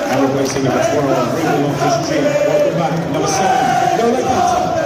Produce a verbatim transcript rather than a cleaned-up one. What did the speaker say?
Now we're going to sing it as well. Bringing off this team. Welcome back. Another song. Go like that.